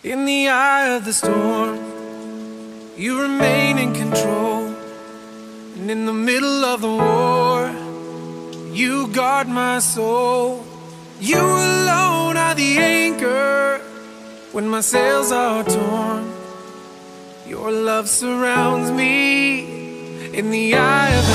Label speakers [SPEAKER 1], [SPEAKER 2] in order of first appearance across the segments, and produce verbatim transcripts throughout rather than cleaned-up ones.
[SPEAKER 1] In the eye of the storm, you remain in control. And in the middle of the war, you guard my soul. You alone are the anchor when my sails are torn. Your love surrounds me in the eye of the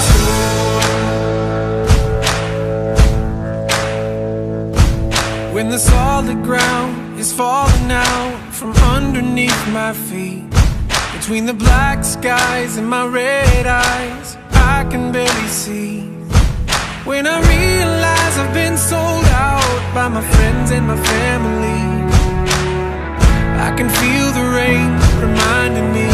[SPEAKER 1] storm. When the solid ground is falling out from underneath my feet, between the black skies and my red eyes, I can barely see. When I realize I've been sold out by my friends and my family, I can feel the rain reminding me.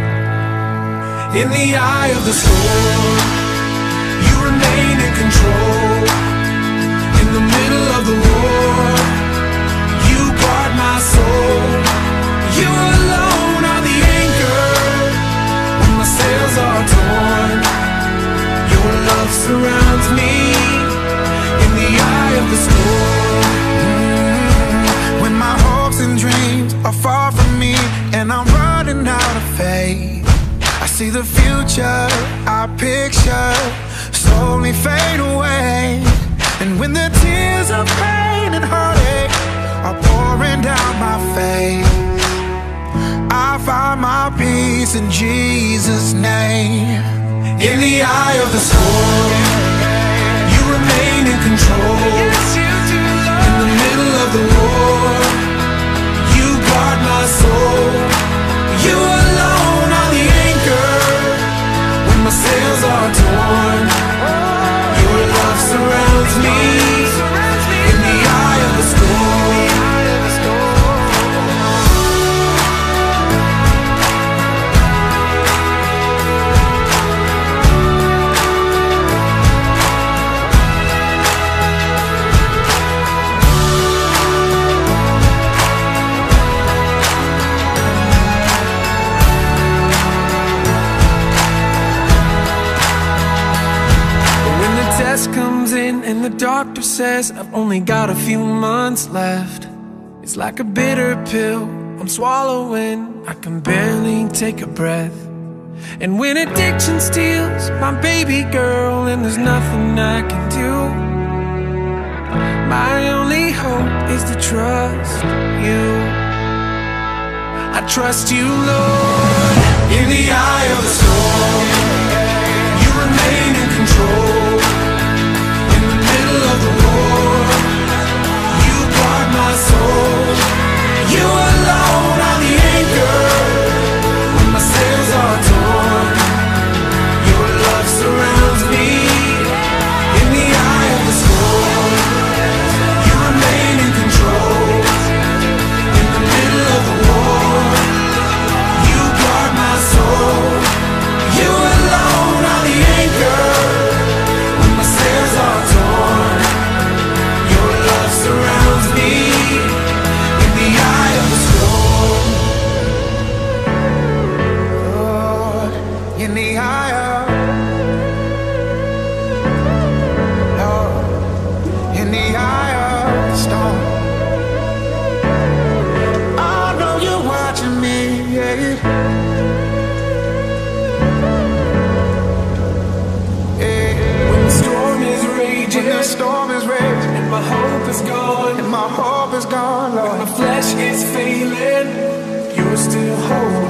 [SPEAKER 1] In the eye of the storm, you remain in control. In the middle of the war, you guard my soul. You alone are the anchor when my sails are torn. Your love surrounds me in the eye of the storm.
[SPEAKER 2] Mm-hmm. When my hopes and dreams are far from me and I'm running out of faith, I see the future I picture slowly fade away. And when the tears of pain and heartache are pouring down my face, I find my peace in Jesus' name.
[SPEAKER 1] In the eye of the storm, you remain in control. In the middle of the war, you guard my soul. You alone are the anchor when my sails are torn. Your love surrounds me in the eye of the storm. Comes in and the doctor says I've only got a few months left. It's like a bitter pill I'm swallowing, I can barely take a breath. And when addiction steals my baby girl and there's nothing I can do, my only hope is to trust you. I trust you, Lord. In the eye of the storm, you remain in control. Of the war, you guard my soul. You alone are the anchor when my sails are torn. Your love surrounds me in the eye of the storm. You remain in control. In the middle of the war, you guard my soul. You alone are the anchor when my sails are torn. Surrounds me in the eye of the storm. Lord, in the eye of, Lord, in the eye of the storm. I know you're watching me, yeah. Yeah. When the storm is raging, when the storm is raging, my hope is gone,
[SPEAKER 2] and my hope is gone, Lord.
[SPEAKER 1] When my flesh is failing, you're still holding